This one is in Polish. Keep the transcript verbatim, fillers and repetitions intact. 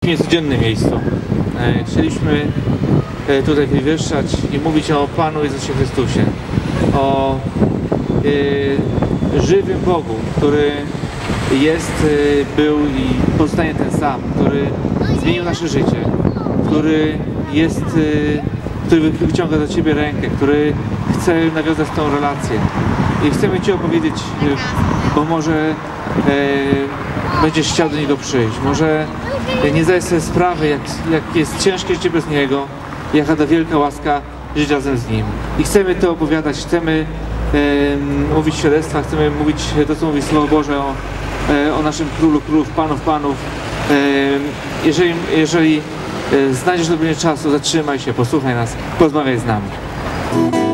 W niecodziennym miejscu. Chcieliśmy tutaj wywyższać i mówić o Panu Jezusie Chrystusie, o żywym Bogu, który jest, był i pozostanie ten sam, który zmienił nasze życie, który jest, który wyciąga do Ciebie rękę, który chce nawiązać tą relację. I chcemy Ci opowiedzieć, bo może e, będziesz chciał do Niego przyjść, może nie zdajesz sobie sprawy, jak, jak jest ciężkie życie bez Niego, jaka ta wielka łaska żyć razem z Nim. I chcemy to opowiadać, chcemy e, mówić świadectwa, chcemy mówić to, co mówi Słowo Boże o, e, o naszym Królu Królów, Panów Panów. E, jeżeli, jeżeli e, znajdziesz dobre czasu, zatrzymaj się, posłuchaj nas, porozmawiaj z nami.